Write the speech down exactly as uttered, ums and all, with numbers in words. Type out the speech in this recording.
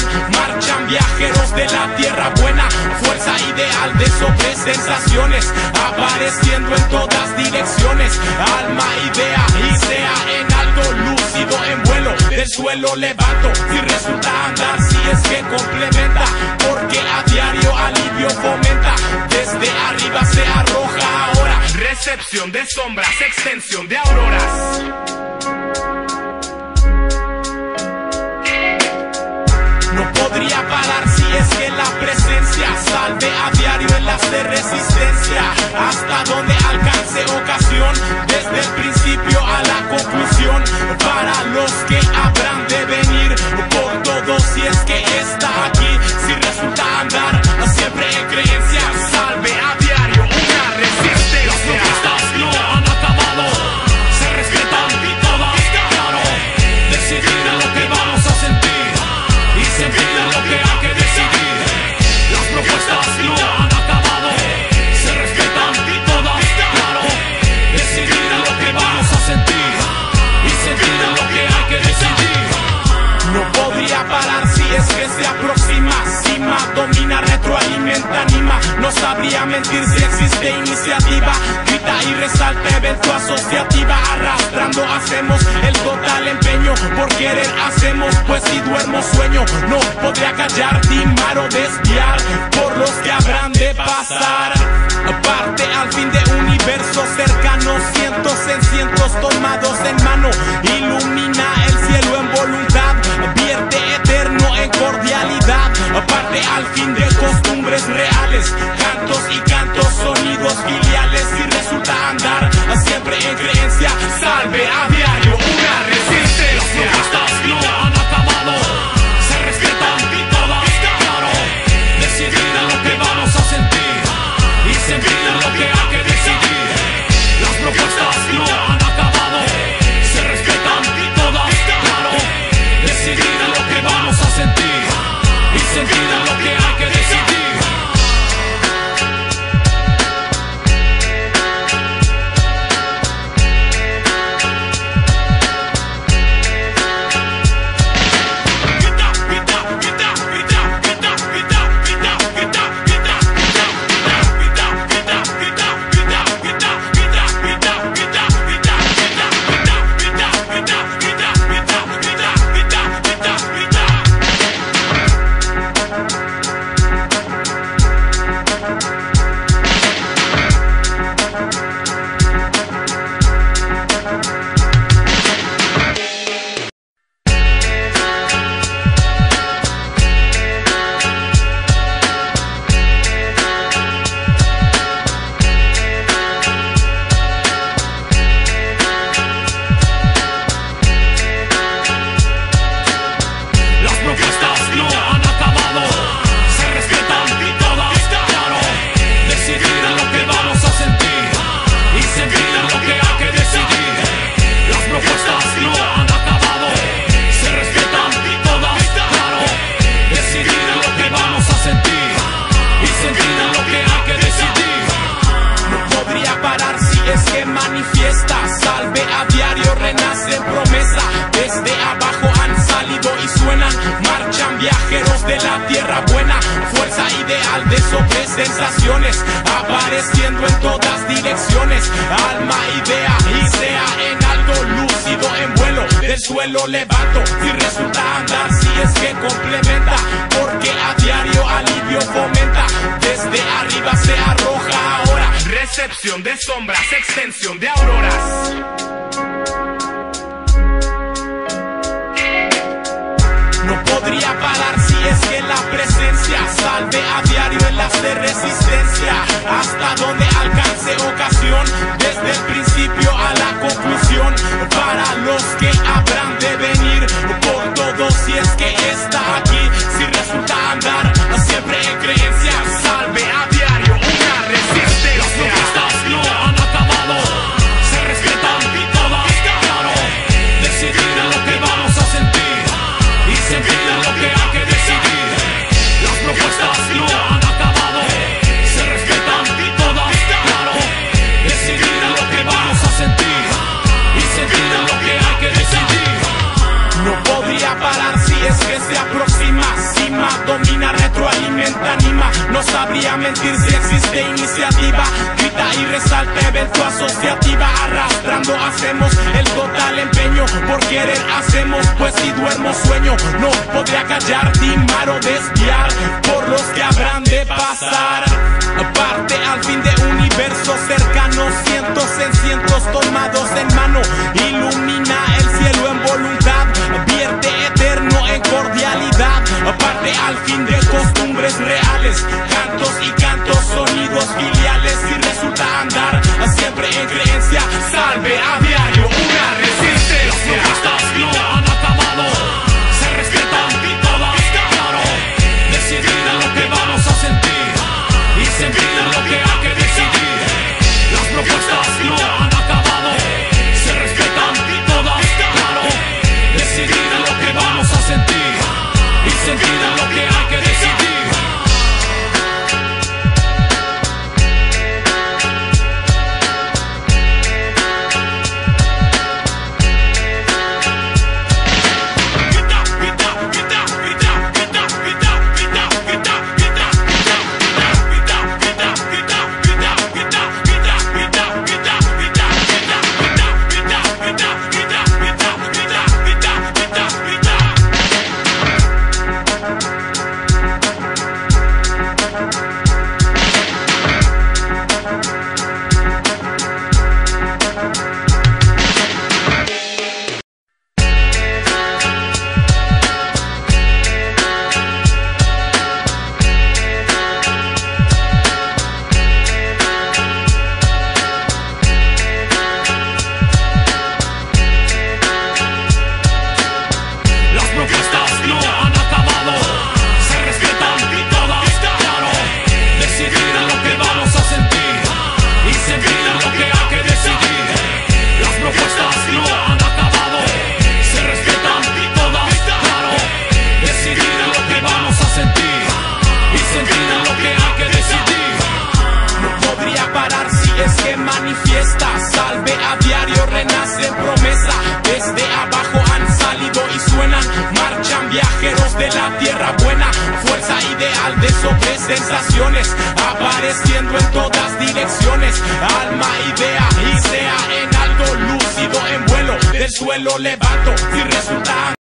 marchan viajeros de la tierra buena, fuerza ideal de sobre sensaciones, apareciendo en todas direcciones, alma, idea y sea en algo lúcido en vuelo, del suelo levanto, si resulta andar, si es que complementa, porque a diario alivio fomenta, desde arriba se arroja ahora, recepción de sombras, extensión de auroras. No podría parar si es que la presencia salve a diario enlace de resistencia, hasta donde alcance ocasión, desde el principio a la conclusión, para los que habrán de venir, por todo si es que está aquí, si resulta andar, siempre en creencia, salve a diario una resistencia. Las propuestas no han acabado, se respetan todas, claro, decidir en lo que vamos a sentir y sentir en lo que hay que decidir. Las propuestas no han acabado, se respetan todas, claro, decidir en lo que vamos a sentir y sentir en lo que hay que decidir. No podría parar si es que se aproxima, cima, domina, retroalimenta, anima. No sabría mentir si existe iniciativa, grita y resalta evento asociativa, arrastrando hacemos el total empeño, por querer hacemos, pues si duermo sueño, no podría callar, timar o desviar, por los que habrán de pasar, parte al fin de universo cercano, cientos en cientos tomados en mano, ilumina el cielo en voluntad, vierte eterno en cordialidad, parte al fin de costumbres reales, cantos y cantos, sonidos filiales, y resulta andar siempre en creencia, salve a diario una resistencia. Las propuestas no han acabado, se respetan todas, claro, decidir en lo que vamos a sentir y sentir en lo que hay que decidir. Las propuestas no han acabado, se respetan todas, claro, decidir en lo que vamos a sentir y sentir en lo que hay que decidir. Manifiesta, salve a diario, renace en promesa, desde abajo han salido y suenan, marchan viajeros de la tierra buena, fuerza ideal de sobre sensaciones, apareciendo en todas direcciones, alma, idea y sea en algo lúcido en vuelo, del suelo levanto, si resulta andar, si es que complementa, porque a diario alivio fomenta, desde arriba se arroja ahora, recepción de sombras, extensión de auroras. No podría parar si es que la presencia salve a diario enlace de resistencia, hasta donde alcance ocasión, desde el principio a la conclusión, para los que habrán de venir, por todo si es que está aquí, si resulta andar, siempre en creencia, salve a diario una resistencia. Las propuestas no han acabado, se respetan todas, claro, decidir en lo que vamos a sentir y sentir en lo que hay que decidir. Las propuestas no han acabado, se respetan todas, claro, decidir en lo que vamos a sentir y sentir en lo que hay que decidir. No podría parar si es que se aproxima, si podría mentir si existe iniciativa. Grita y resalta evento asociativa. Arrastrando hacemos el total empeño. Por querer hacemos, pues si duermo sueño. No podría callar, timar o desviar por los que habrán de pasar. Parte al fin de universos cercanos, cientos en cientos tomados en mano. Ilumina el cielo en voluntad, vierte eterno en cordialidad. Parte al fin de costumbres reales, cantos y cantos, sonidos filiales. Y resulta andar siempre en creencia, salve a diario una resistencia. Las propuestas no han acabado, se respetan todas, claro. Decidir lo que vamos a sentir y sentir lo que hay que decidir. Las propuestas no han acabado, se respetan todas, claro. Decidir lo que vamos a sentir y sentir lo que hay que decidir. Manifiesta, salve a diario, renace en promesa. Desde abajo han salido y suenan, marchan viajeros de la tierra buena. Fuerza ideal de sobre sensaciones, apareciendo en todas direcciones. Alma, idea y sea en algo lúcido en vuelo. Del suelo levanto, si resulta